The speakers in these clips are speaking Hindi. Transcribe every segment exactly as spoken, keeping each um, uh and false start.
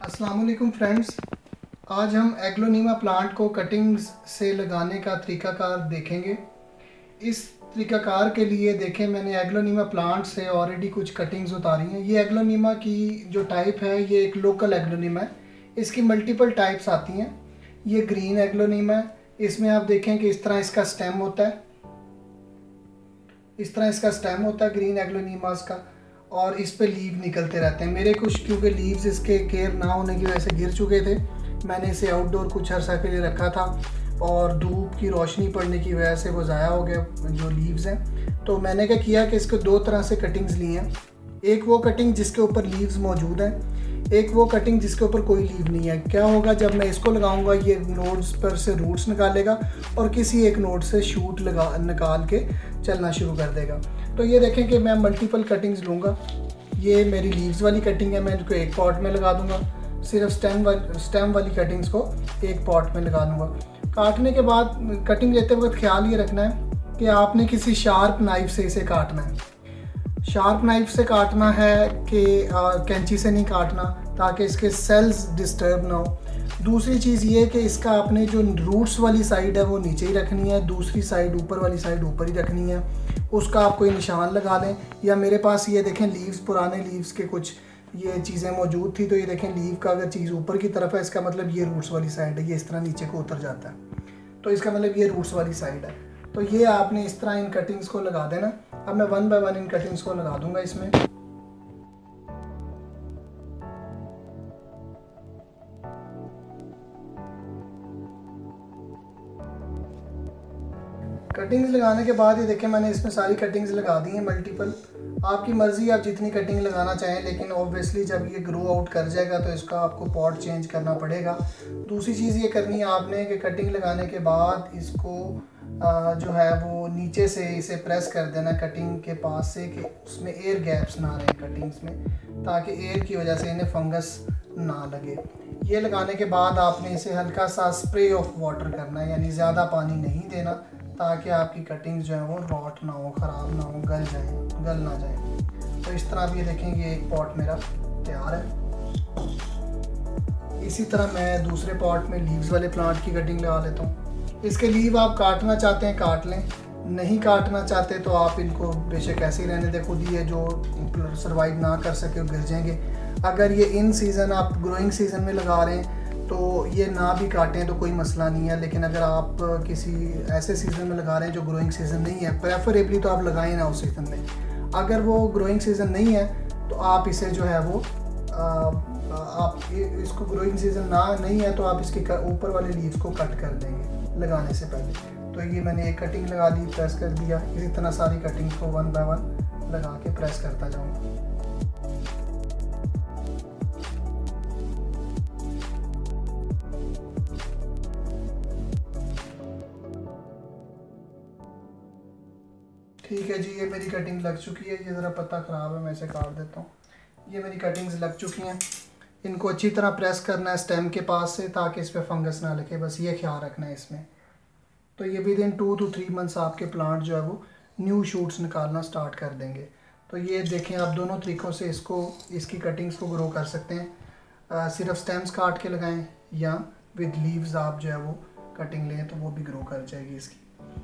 अस्सलाम वालेकुम फ्रेंड्स, आज हम एग्लोनीमा प्लांट को कटिंग्स से लगाने का तरीकाकार देखेंगे। इस तरीकाकार के लिए देखें, मैंने एग्लोनीमा प्लांट से ऑलरेडी कुछ कटिंग्स उतारी हैं। ये एग्लोनीमा की जो टाइप है ये एक लोकल एग्लोनीमा है। इसकी मल्टीपल टाइप्स आती हैं। ये ग्रीन एग्लोनीमा है। इसमें आप देखें कि इस तरह इसका स्टेम होता है, इस तरह इसका स्टेम होता है ग्रीन एग्लोनीमास का, और इस पे लीव निकलते रहते हैं। मेरे कुछ क्योंकि लीव्स इसके केयर ना होने की वजह से गिर चुके थे, मैंने इसे आउटडोर कुछ अर्सा के लिए रखा था और धूप की रोशनी पड़ने की वजह से वो ज़ाया हो गया जो लीव्स हैं। तो मैंने क्या किया कि इसको दो तरह से कटिंग्स ली हैं। एक वो कटिंग जिसके ऊपर लीव्स मौजूद हैं, एक वो कटिंग जिसके ऊपर कोई लीव नहीं है। क्या होगा, जब मैं इसको लगाऊंगा ये नोड्स पर से रूट्स निकालेगा और किसी एक नोड से शूट लगा निकाल के चलना शुरू कर देगा। तो ये देखें कि मैं मल्टीपल कटिंग्स लूँगा। ये मेरी लीव्स वाली कटिंग है, मैं इनको एक पॉट में लगा दूँगा। सिर्फ स्टेम वाली स्टेम वाली कटिंग्स को एक पॉट में लगा दूँगा। काटने के बाद कटिंग लेते वक्त ख्याल ये रखना है कि आपने किसी शार्प नाइफ से इसे काटना है। शार्प नाइफ से काटना है कि कैंची से नहीं काटना, ताकि इसके सेल्स डिस्टर्ब ना हो। दूसरी चीज़ ये कि इसका आपने जो रूट्स वाली साइड है वो नीचे ही रखनी है, दूसरी साइड ऊपर वाली साइड ऊपर ही रखनी है। उसका आप कोई निशान लगा लें, या मेरे पास ये देखें लीव्स, पुराने लीव्स के कुछ ये चीज़ें मौजूद थी। तो ये देखें लीव का अगर चीज़ ऊपर की तरफ है, इसका मतलब ये रूट्स वाली साइड है, ये इस तरह नीचे को उतर जाता है, तो इसका मतलब ये रूट्स वाली साइड है। तो ये आपने इस तरह इन कटिंग्स को लगा देना। अब मैं वन बाय वन इन कटिंग्स को लगा दूंगा इसमें। कटिंग्स लगाने के बाद ये देखें मैंने इसमें सारी कटिंग्स लगा दी हैं मल्टीपल। आपकी मर्ज़ी, आप जितनी कटिंग लगाना चाहें, लेकिन ऑब्वियसली जब ये ग्रो आउट कर जाएगा तो इसका आपको पॉट चेंज करना पड़ेगा। दूसरी चीज़ ये करनी है आपने कि कटिंग लगाने के बाद इसको आ, जो है वो नीचे से इसे प्रेस कर देना कटिंग के पास से, कि उसमें एयर गैप्स ना रहें कटिंग्स में, ताकि एयर की वजह से इन्हें फंगस ना लगे। ये लगाने के बाद आपने इसे हल्का सा स्प्रे ऑफ वाटर करना है, यानी ज़्यादा पानी नहीं देना, ताकि आपकी कटिंग्स जो है वो रॉट ना हो, ख़राब ना हो, गल जाए गल ना जाए। तो इस तरह आप ये देखेंगे एक पॉट मेरा तैयार है। इसी तरह मैं दूसरे पॉट में लीव्स वाले प्लांट की कटिंग लगा लेता हूँ। इसके लीव आप काटना चाहते हैं काट लें, नहीं काटना चाहते तो आप इनको बेशक ऐसे ही रहने दें। खुद ही ये जो सर्वाइव ना कर सके वो गिर जाएंगे। अगर ये इन सीज़न आप ग्रोइंग सीज़न में लगा रहे हैं तो ये ना भी काटें तो कोई मसला नहीं है, लेकिन अगर आप किसी ऐसे सीज़न में लगा रहे हैं जो ग्रोइंग सीज़न नहीं है, प्रेफरेबली तो आप लगाएं ना उस सीज़न में। अगर वो ग्रोइंग सीज़न नहीं है तो आप इसे जो है वो आ, आप इसको ग्रोइंग सीज़न ना नहीं है तो आप इसके ऊपर वाले लीव्स को कट कर देंगे लगाने से पहले। तो ये मैंने एक कटिंग लगा दी, प्रेस कर दिया। इसी तरह सारी कटिंग को वन बाय वन लगा के प्रेस करता जाऊँगा। ठीक है जी, ये मेरी कटिंग लग चुकी है। ये ज़रा पत्ता ख़राब है, मैं इसे काट देता हूँ। ये मेरी कटिंग्स लग चुकी हैं। इनको अच्छी तरह प्रेस करना है स्टेम के पास से, ताकि इस पर फंगस ना लगे, बस ये ख्याल रखना है इसमें। तो ये within two to three months आपके प्लांट जो है वो न्यू शूट्स निकालना स्टार्ट कर देंगे। तो ये देखें, आप दोनों तरीक़ों से इसको इसकी कटिंग्स को ग्रो कर सकते हैं। आ, सिर्फ स्टेम्स काट के लगाएं, या विद लीव्स आप जो है वो कटिंग लें तो वो भी ग्रो कर जाएगी इसकी।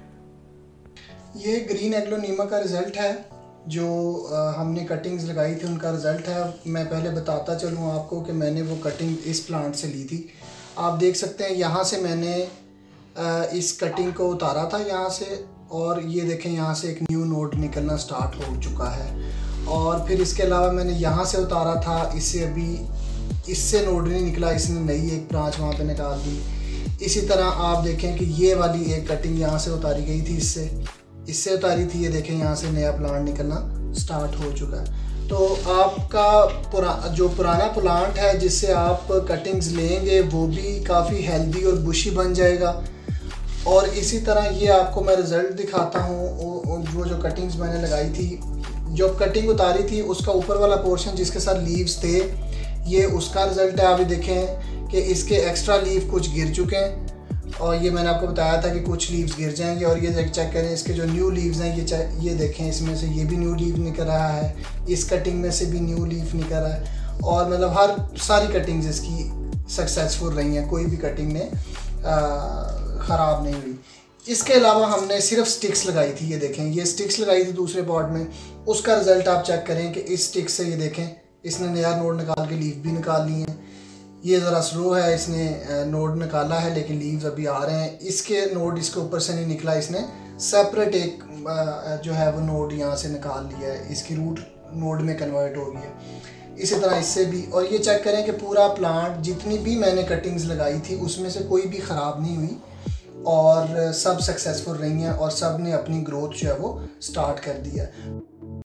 ये ग्रीन एग्लोनीमा का रिज़ल्ट है, जो आ, हमने कटिंग्स लगाई थी उनका रिज़ल्ट है। मैं पहले बताता चलूँ आपको कि मैंने वो कटिंग इस प्लांट से ली थी। आप देख सकते हैं यहाँ से मैंने आ, इस कटिंग को उतारा था यहाँ से, और ये देखें यहाँ से एक न्यू नोड निकलना स्टार्ट हो चुका है। और फिर इसके अलावा मैंने यहाँ से उतारा था, इससे अभी इससे नोड नहीं निकला, इसने नई एक ब्रांच वहाँ पे निकाल दी। इसी तरह आप देखें कि ये वाली एक कटिंग यहाँ से उतारी गई थी, इससे इससे उतारी थी। ये देखें यहाँ से नया प्लांट निकलना स्टार्ट हो चुका है। तो आपका पुरा जो पुराना प्लांट है जिससे आप कटिंग्स लेंगे वो भी काफ़ी हेल्दी और बुशी बन जाएगा। और इसी तरह ये आपको मैं रिज़ल्ट दिखाता हूँ। वो जो कटिंग्स मैंने लगाई थी, जो कटिंग उतारी थी उसका ऊपर वाला पोर्शन जिसके साथ लीव्स थे, ये उसका रिज़ल्ट है। अभी देखें कि इसके एक्स्ट्रा लीव कुछ गिर चुके हैं, और ये मैंने आपको बताया था कि कुछ लीव्स गिर जाएंगे। और ये चेक करें, इसके जो न्यू लीव्स हैं, ये ये देखें, इसमें से ये भी न्यू लीव निकल रहा है, इस कटिंग में से भी न्यू लीफ निकल रहा है। और मतलब हर सारी कटिंग्स इसकी सक्सेसफुल रही हैं, कोई भी कटिंग ने ख़राब नहीं हुई। इसके अलावा हमने सिर्फ स्टिक्स लगाई थी, ये देखें ये स्टिक्स लगाई थी दूसरे पॉट में, उसका रिज़ल्ट आप चेक करें कि इस स्टिक्स से ये देखें इसने नया नोड निकाल के लीफ भी निकाल ली हैं। ये ज़रा स्लो है, इसने नोड निकाला है लेकिन लीव्स अभी आ रहे हैं। इसके नोड इसके ऊपर से नहीं निकला, इसने सेपरेट एक जो है वो नोड यहाँ से निकाल लिया है, इसकी रूट नोड में कन्वर्ट हो गई है। इसी तरह इससे भी, और ये चेक करें कि पूरा प्लांट जितनी भी मैंने कटिंग्स लगाई थी उसमें से कोई भी ख़राब नहीं हुई और सब सक्सेसफुल रही हैं और सब ने अपनी ग्रोथ जो है वो स्टार्ट कर दिया।